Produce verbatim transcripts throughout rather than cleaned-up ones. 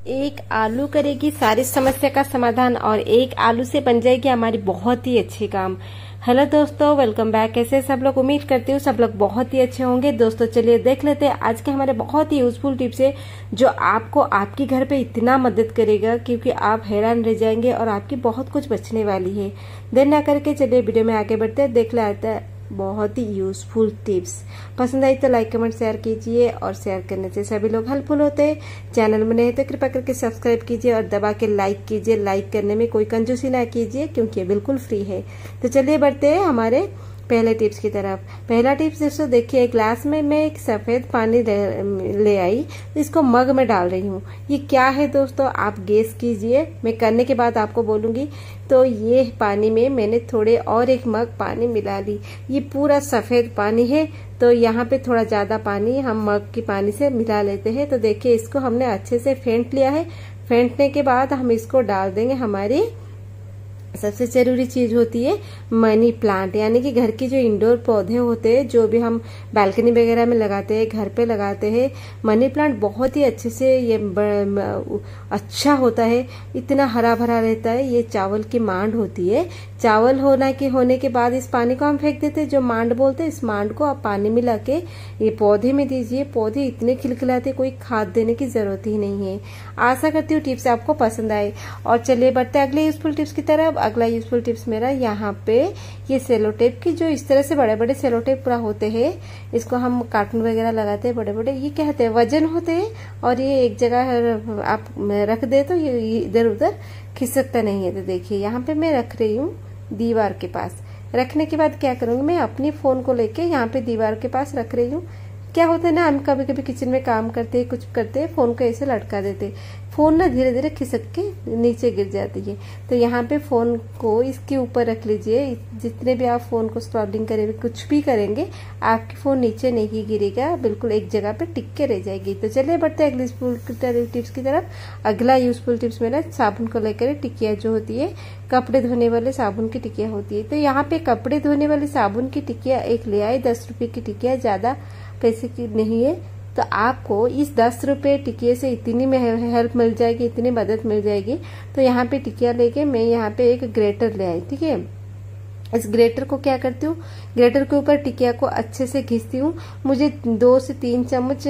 एक आलू करेगी सारी समस्या का समाधान और एक आलू से बन जाएगी हमारी बहुत ही अच्छी काम। हेलो दोस्तों, वेलकम बैक। कैसे सब लोग? उम्मीद करती हूँ सब लोग बहुत ही अच्छे होंगे। दोस्तों चलिए देख लेते हैं आज के हमारे बहुत ही यूजफुल टिप्स है जो आपको आपके घर पे इतना मदद करेगा क्योंकि आप हैरान रह जाएंगे और आपकी बहुत कुछ बचने वाली है। देर ना करके चलिए वीडियो में आगे बढ़ते हैं, देख लेते हैं बहुत ही यूजफुल टिप्स। पसंद आई तो लाइक कमेंट शेयर कीजिए और शेयर करने से सभी लोग हेल्पफुल होते हैं। चैनल में नहीं तो कृपया करके सब्सक्राइब कीजिए और दबा के लाइक कीजिए। लाइक करने में कोई कंजूसी ना कीजिए क्योंकि ये बिल्कुल फ्री है। तो चलिए बढ़ते हैं हमारे पहले टिप्स की तरफ। पहला टिप्स दोस्तों देखिए, ग्लास में मैं एक सफेद पानी ले आई, इसको मग में डाल रही हूँ। ये क्या है दोस्तों, आप गेस कीजिए, मैं करने के बाद आपको बोलूंगी। तो ये पानी में मैंने थोड़े और एक मग पानी मिला ली। ये पूरा सफेद पानी है, तो यहाँ पे थोड़ा ज्यादा पानी हम मग की पानी से मिला लेते हैं। तो देखिए इसको हमने अच्छे से फेंट लिया है। फेंटने के बाद हम इसको डाल देंगे हमारी सबसे जरूरी चीज होती है मनी प्लांट, यानी कि घर की जो इंडोर पौधे होते हैं जो भी हम बालकनी वगैरह में लगाते हैं, घर पे लगाते हैं। मनी प्लांट बहुत ही अच्छे से ये अच्छा होता है, इतना हरा भरा रहता है। ये चावल की मांड होती है। चावल होना के होने के बाद इस पानी को हम फेंक देते हैं, जो मांड बोलते हैं। इस मांड को आप पानी मिला के ये पौधे में दीजिए। पौधे इतने खिलखिलाते, कोई खाद देने की जरूरत ही नहीं है। आशा करती हूँ टिप्स आपको पसंद आए। और चलिए बढ़ते अगले यूजफुल टिप्स की तरफ। अगला यूजफुल टिप्स मेरा यहाँ पे ये सेलो टेप की, जो इस तरह से बड़े बड़े सेलो टेप पूरा होते हैं, इसको हम कार्टून वगैरह लगाते हैं बड़े बड़े। ये क्या होते हैं, वजन होते हैं और ये एक जगह आप रख दे तो ये इधर उधर खिसकता नहीं है। तो देखिए यहाँ पे मैं रख रही हूँ दीवार के पास। रखने के बाद क्या करूंगी, मैं अपनी फोन को लेके यहाँ पे दीवार के पास रख रही हूँ। क्या होता है ना, हम कभी कभी किचन में काम करते हैं, कुछ करते हैं, फोन को ऐसे लटका देते हैं, फोन ना धीरे धीरे खिसक के नीचे गिर जाती है। तो यहाँ पे फोन को इसके ऊपर रख लीजिए। जितने भी आप फोन को स्क्रॉलिंग करेंगे, कुछ भी करेंगे, आपकी फोन नीचे नहीं गिरेगा, बिल्कुल एक जगह पे टिक के रह जाएगी। तो चलिए बढ़ते हैं अगली यूजफुल टिप्स की तरफ। अगला यूजफुल टिप्स मेरा साबुन को लेकर टिकिया जो होती है, कपड़े धोने वाले साबुन की टिकिया होती है। तो यहाँ पे कपड़े धोने वाली साबुन की टिकिया एक ले आए, दस रुपए की टिकिया, ज्यादा पैसे की नहीं है। तो आपको इस दस रुपए टिकिए से इतनी में हेल्प मिल जाएगी, इतनी मदद मिल जाएगी। तो यहाँ पे टिकिया लेके मैं यहाँ पे एक ग्रेटर ले आई, ठीक है। इस ग्रेटर को क्या करती हूँ, ग्रेटर के ऊपर टिकिया को अच्छे से घिसती हूँ। मुझे दो से तीन चम्मच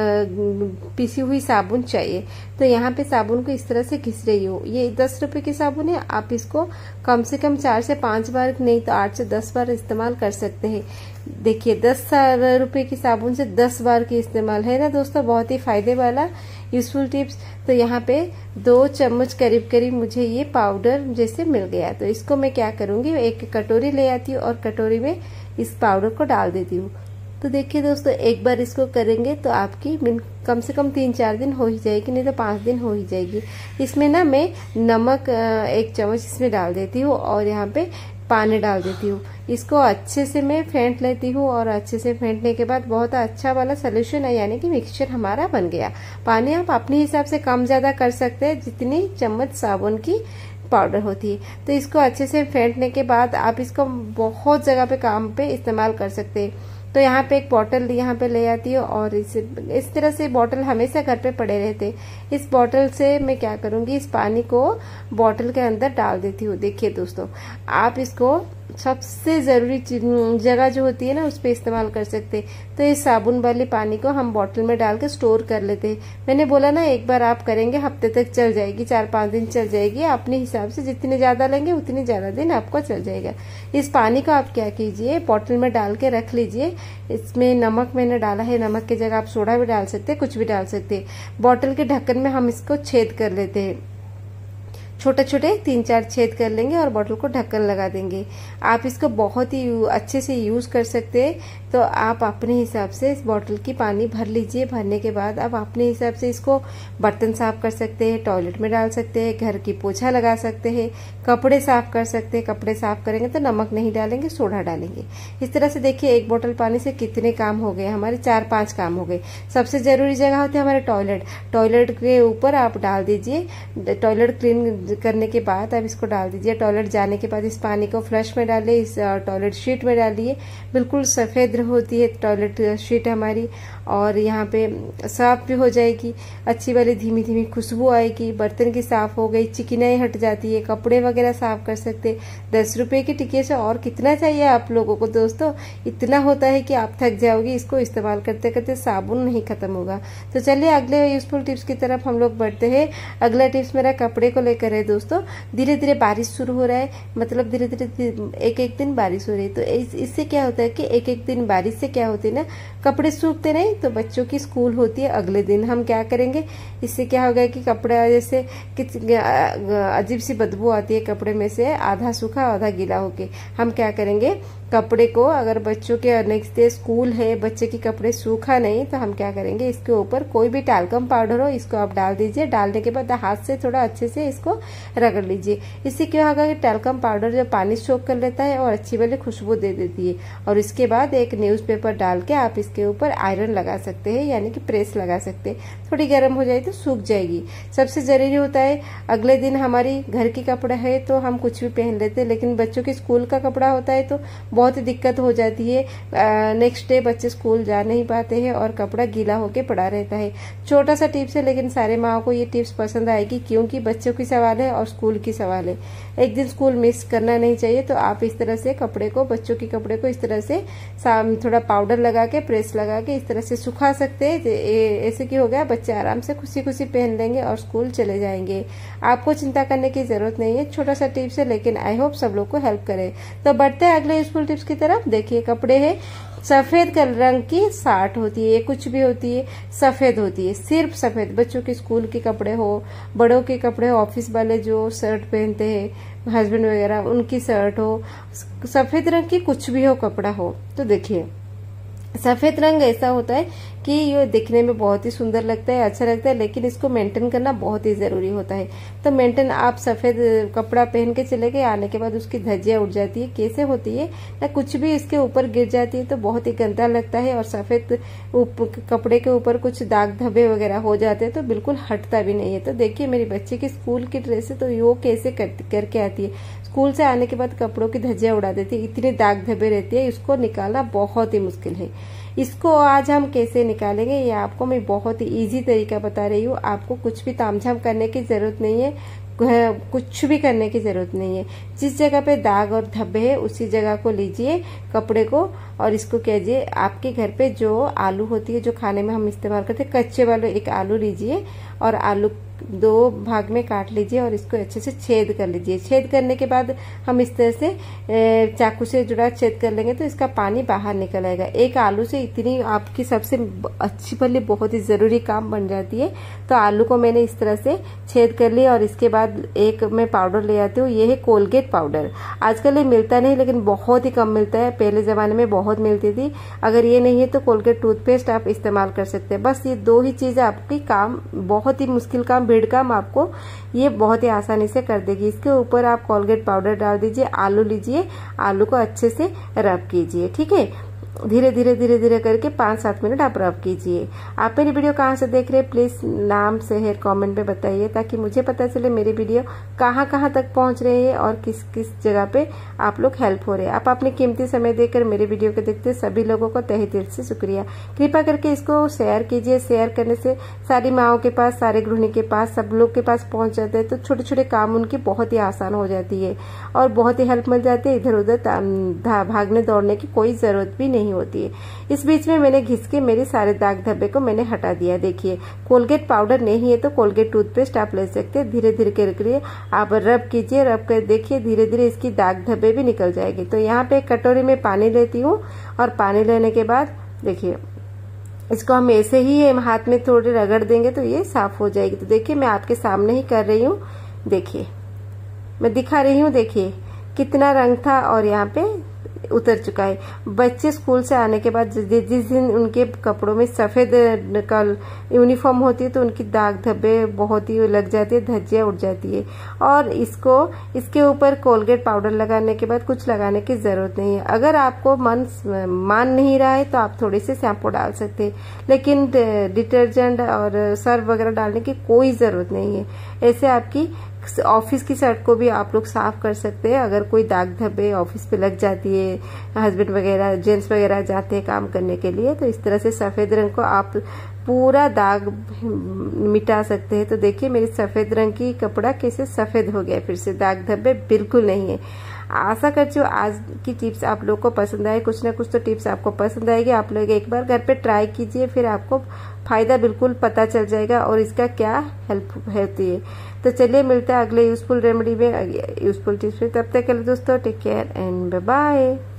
पिसी हुई साबुन चाहिए। तो यहाँ पे साबुन को इस तरह से घिस रही हूँ। ये दस रुपए की साबुन है, आप इसको कम से कम चार से पांच बार, नहीं तो आठ से दस बार इस्तेमाल कर सकते हैं। देखिए दस रुपए की साबुन से दस बार की इस्तेमाल है ना दोस्तों, बहुत ही फायदे वाला यूजफुल टिप्स। तो यहाँ पे दो चम्मच करीब करीब मुझे ये पाउडर जैसे मिल गया। तो इसको मैं क्या करूंगी, एक कटोरी ले आती हूँ और कटोरी में इस पाउडर को डाल देती हूँ। तो देखिए दोस्तों, एक बार इसको करेंगे तो आपकी कम से कम तीन चार दिन हो ही जाएगी, नहीं तो पांच दिन हो ही जाएगी। इसमें ना मैं नमक एक चम्मच इसमें डाल देती हूँ और यहाँ पे पानी डाल देती हूँ। इसको अच्छे से मैं फेंट लेती हूँ और अच्छे से फेंटने के बाद बहुत अच्छा वाला सोल्यूशन है, यानी कि मिक्सचर हमारा बन गया। पानी आप अपने हिसाब से कम ज्यादा कर सकते हैं, जितनी चम्मच साबुन की पाउडर होती है। तो इसको अच्छे से फेंटने के बाद आप इसको बहुत जगह पे काम पे इस्तेमाल कर सकते हैं। तो यहाँ पे एक बॉटल यहाँ पे ले आती हूँ और इस इस तरह से बॉटल हमेशा घर पे पड़े रहते। इस बॉटल से मैं क्या करूंगी, इस पानी को बॉटल के अंदर डाल देती हूँ। देखिए दोस्तों, आप इसको सबसे जरूरी जगह जो होती है ना उस पे इस्तेमाल कर सकते हैं। तो इस साबुन वाले पानी को हम बॉटल में डाल के स्टोर कर लेते हैं। मैंने बोला ना, एक बार आप करेंगे हफ्ते तक चल जाएगी, चार पांच दिन चल जाएगी। अपने हिसाब से जितने ज्यादा लेंगे उतनी ज्यादा दिन आपको चल जाएगा। इस पानी को आप क्या कीजिए, बॉटल में डाल के रख लीजिए। इसमें नमक मैंने डाला है, नमक की जगह आप सोडा भी डाल सकते हैं, कुछ भी डाल सकते हैं। बॉटल के ढक्कन में हम इसको छेद कर लेते हैं, छोटे छोटे तीन चार छेद कर लेंगे और बॉटल को ढक्कन लगा देंगे। आप इसको बहुत ही अच्छे से यूज कर सकते हैं। तो आप अपने हिसाब से इस बॉटल की पानी भर लीजिए। भरने के बाद आप अपने हिसाब से इसको बर्तन साफ कर सकते हैं, टॉयलेट में डाल सकते हैं, घर की पोछा लगा सकते हैं, कपड़े साफ कर सकते हैं। कपड़े साफ करेंगे तो नमक नहीं डालेंगे, सोडा डालेंगे। इस तरह से देखिए एक बोतल पानी से कितने काम हो गए हमारे, चार पांच काम हो गए। सबसे जरूरी जगह होती है हमारे टॉयलेट। टॉयलेट के ऊपर आप डाल दीजिए। टॉयलेट क्लीन करने के बाद आप इसको डाल दीजिए। टॉयलेट जाने के बाद इस पानी को फ्लश में डालिए, इस टॉयलेट शीट में डालिए, बिल्कुल सफेद शीघ्र होती है टॉयलेट शीट हमारी, और यहाँ पे साफ भी हो जाएगी, अच्छी वाली धीमी धीमी खुशबू आएगी, बर्तन की साफ हो गई, चिकनाई हट जाती है, कपड़े वगैरह साफ कर सकते। दस रुपए की टिकिया से और कितना चाहिए आप लोगों को दोस्तों, इतना होता है कि आप थक जाओगे। इसको इस्तेमाल करते करते साबुन नहीं खत्म होगा। तो चलिए अगले यूजफुल टिप्स की तरफ हम लोग बढ़ते हैं। अगला टिप्स मेरा कपड़े को लेकर है दोस्तों। धीरे धीरे बारिश शुरू हो रहा है, मतलब धीरे धीरे एक एक दिन बारिश हो रही है, तो इस, इससे क्या होता है कि एक एक दिन बारिश से क्या होती है ना, कपड़े सूखते नहीं, तो बच्चों की स्कूल होती है अगले दिन। हम क्या करेंगे, इससे क्या होगा कि कपड़ा जैसे अजीब सी बदबू आती है कपड़े में से, आधा सूखा आधा गीला होके। हम क्या करेंगे, कपड़े को अगर बच्चों के नेक्स्ट डे स्कूल है, बच्चे के कपड़े सूखा नहीं, तो हम क्या करेंगे, इसके ऊपर कोई भी टाल्कम पाउडर हो इसको आप डाल दीजिए। डालने के बाद हाथ से थोड़ा अच्छे से इसको रगड़ लीजिए। इससे क्या होगा कि टाल्कम पाउडर जो पानी सोख कर लेता है और अच्छी वाली खुशबू दे देती है। और इसके बाद एक न्यूज़पेपर डाल के आप इसके ऊपर आयरन लगा सकते हैं, यानी कि प्रेस लगा सकते हैं। थोड़ी गर्म हो जाए तो सूख जाएगी। सबसे जरूरी होता है, अगले दिन हमारी घर की कपड़ा है तो हम कुछ भी पहन लेते हैं, लेकिन बच्चों के स्कूल का कपड़ा होता है तो बहुत ही दिक्कत हो जाती है। नेक्स्ट डे बच्चे स्कूल जा नहीं पाते हैं और कपड़ा गीला होके पड़ा रहता है। छोटा सा टिप्स है, लेकिन सारे माओ को ये टिप्स पसंद आएगी, क्योंकि बच्चों की सवाल है और स्कूल की सवाल है। एक दिन स्कूल मिस करना नहीं चाहिए। तो आप इस तरह से कपड़े को, बच्चों के कपड़े को इस तरह से थोड़ा पाउडर लगा के, प्रेस लगा के इस तरह से सुखा सकते हैं। ऐसे की हो गया, बच्चे आराम से खुशी खुशी पहन लेंगे और स्कूल चले जाएंगे। आपको चिंता करने की जरूरत नहीं है। छोटा सा टिप्स है, लेकिन आई होप सब लोग को हेल्प करे। तो बढ़ते हैं अगले यूजफुल टिप्स की तरफ। देखिए कपड़े है, सफेद रंग की साट होती है, कुछ भी होती है, सफेद होती है, सिर्फ सफेद। बच्चों के स्कूल के कपड़े हो, बड़ों के कपड़े हो, ऑफिस वाले जो शर्ट पहनते हैं, हस्बैंड वगैरह, उनकी शर्ट हो, सफेद रंग की कुछ भी हो कपड़ा हो। तो देखिए सफेद रंग ऐसा होता है कि ये दिखने में बहुत ही सुंदर लगता है, अच्छा लगता है, लेकिन इसको मेंटेन करना बहुत ही जरूरी होता है। तो मेंटेन, आप सफेद कपड़ा पहन के चले गए, आने के बाद उसकी धज्जियां उड़ जाती है, कैसे होती है ना, कुछ भी इसके ऊपर गिर जाती है तो बहुत ही गंदा लगता है। और सफेद कपड़े के ऊपर कुछ दाग धब्बे वगैरह हो जाते हैं तो बिल्कुल हटता भी नहीं है। तो देखिए मेरी बच्चे की स्कूल की ड्रेस है, तो वो कैसे कर, करके आती है, स्कूल से आने के बाद कपड़ों की धज्जियां उड़ा देती है, इतने दाग धब्बे रहते हैं, इसको निकालना बहुत ही मुश्किल है। इसको आज हम कैसे निकालेंगे, ये आपको मैं बहुत ही इजी तरीका बता रही हूँ। आपको कुछ भी तामझाम करने की जरूरत नहीं है, कुछ भी करने की जरूरत नहीं है। जिस जगह पे दाग और धब्बे है उसी जगह को लीजिए कपड़े को, और इसको कीजिए, आपके घर पे जो आलू होती है, जो खाने में हम इस्तेमाल करते हैं, कच्चे वाले एक आलू लीजिए और आलू दो भाग में काट लीजिए और इसको अच्छे से छेद कर लीजिए। छेद करने के बाद हम इस तरह से चाकू से जुड़ा छेद कर लेंगे तो इसका पानी बाहर निकल आएगा। एक आलू से इतनी आपकी सबसे अच्छी भली बहुत ही जरूरी काम बन जाती है। तो आलू को मैंने इस तरह से छेद कर लिया और इसके बाद एक मैं पाउडर ले आती हूँ, ये है कोलगेट पाउडर। आजकल ये मिलता नहीं, लेकिन बहुत ही कम मिलता है, पहले जमाने में बहुत मिलती थी। अगर ये नहीं है तो कोलगेट टूथपेस्ट आप इस्तेमाल कर सकते हैं। बस ये दो ही चीजें आपकी काम, बहुत ही मुश्किल काम, भीड़ काम आपको ये बहुत ही आसानी से कर देगी। इसके ऊपर आप कोलगेट पाउडर डाल दीजिए, आलू लीजिए, आलू को अच्छे से रब कीजिए, ठीक है। धीरे धीरे धीरे धीरे करके पाँच सात मिनट आप रब कीजिए। आप मेरी वीडियो कहाँ से देख रहे हैं, प्लीज नाम शहर कमेंट में बताइए, ताकि मुझे पता चले मेरी वीडियो कहाँ कहाँ तक पहुँच रही है और किस किस जगह पे आप लोग हेल्प हो रहे हैं। आप अपने कीमती समय देकर मेरे वीडियो को देखते सभी लोगों को तहे दिल से शुक्रिया। कृपा करके इसको शेयर कीजिए। शेयर करने से सारी माओं के पास, सारे गृहिणी के पास, सब लोग के पास पहुंच जाते हैं, तो छोटे छोटे काम उनकी बहुत ही आसान हो जाती है और बहुत ही हेल्प मिल जाती है। इधर उधर भागने दौड़ने की कोई जरूरत भी नहीं होती है। इस बीच में मैंने घिस के मेरे सारे दाग धब्बे को मैंने हटा दिया। देखिए कोलगेट पाउडर नहीं है तो कोलगेट टूथपेस्ट आप ले सकते हैं। धीरे धीरे करके आप रब कीजिए, रब कर देखिए धीरे धीरे इसकी दाग धब्बे भी निकल जाएंगे। तो यहाँ पे एक कटोरी में पानी लेती हूँ और पानी लेने के बाद देखिए इसको हम ऐसे ही हाथ में थोड़े रगड़ देंगे तो ये साफ हो जाएगी। तो देखिए मैं आपके सामने ही कर रही हूँ, देखिए मैं दिखा रही हूँ, देखिए कितना रंग था और यहाँ पे उतर चुका है। बच्चे स्कूल से आने के बाद जिस दिन उनके कपड़ों में सफेद यूनिफॉर्म होती है तो उनकी दाग धब्बे बहुत ही लग जाती है, धज्जियां उड़ जाती है। और इसको इसके ऊपर कोलगेट पाउडर लगाने के बाद कुछ लगाने की जरूरत नहीं है। अगर आपको मन मान नहीं रहा है तो आप थोड़ी सी शैम्पू डाल सकते हैं, लेकिन डिटर्जेंट और सर्फ वगैरह डालने की कोई जरूरत नहीं है। ऐसे आपकी ऑफिस की शर्ट को भी आप लोग साफ कर सकते हैं। अगर कोई दाग धब्बे ऑफिस पे लग जाती है, हस्बैंड वगैरह जेंट्स वगैरह जाते हैं काम करने के लिए, तो इस तरह से सफेद रंग को आप पूरा दाग मिटा सकते हैं। तो देखिए मेरी सफेद रंग की कपड़ा कैसे सफेद हो गया, फिर से दाग धब्बे बिल्कुल नहीं है। आशा करती हूँ आज की टिप्स आप लोग को पसंद आए। कुछ ना कुछ तो टिप्स आपको पसंद आएगी। आप लोग एक बार घर पे ट्राई कीजिए, फिर आपको फायदा बिल्कुल पता चल जाएगा और इसका क्या हेल्प होती है। तो चलिए मिलते हैं अगले यूजफुल रेमेडी में, यूजफुल टिप्स में। तब तक के लिए दोस्तों take care and bye bye.